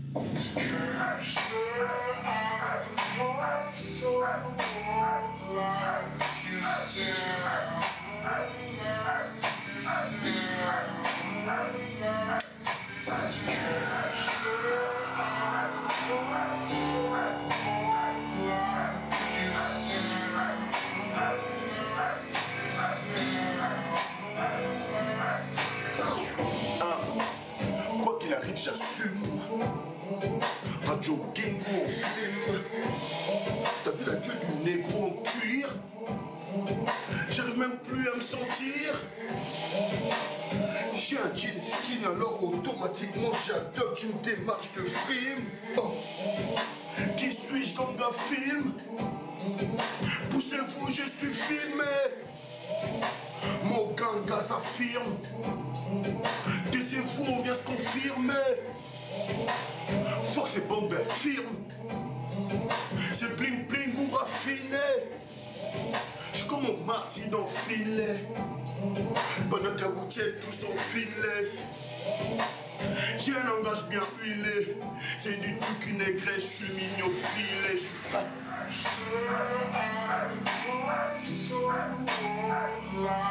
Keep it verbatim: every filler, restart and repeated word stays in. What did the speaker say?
Quoi qu'il arrive, j'assume. En jogging ou en slim. T'as vu la gueule du négro en cuir? J'arrive même plus à me sentir. J'ai un jean skin, alors automatiquement j'adopte une démarche de frime. Oh. Qui suis-je comme d'un film? Poussez-vous, je suis filmé. Mon ganga s'affirme. Taisez-vous, on vient se confirmer. Fuck ces bombes firmes. C'est bling bling ou raffiné. J'suis comme mon Marcy dans Finlay. Pendant qu'à vous tienne tous en finless. J'ai un langage bien huilé. C'est du tout qu'une négresse, j'suis mignon filet, j'suis frat.